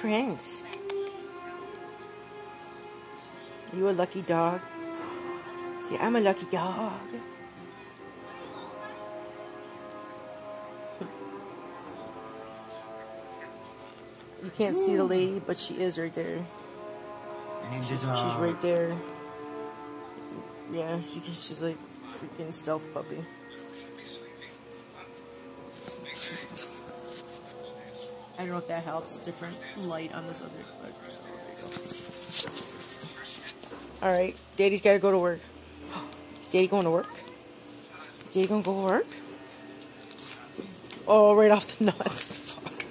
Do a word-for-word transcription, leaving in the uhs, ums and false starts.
Prince. Are you a lucky dog? See, I'm a lucky dog. You can't see the lady, but she is right there. She's, she's right there. Yeah, she, she's like freaking stealth puppy. I don't know if that helps. Different light on this other. But, oh, there you go. Alright, Daddy's gotta go to work. Is Daddy going to work? Is Daddy gonna go to work? Oh, right off the nuts.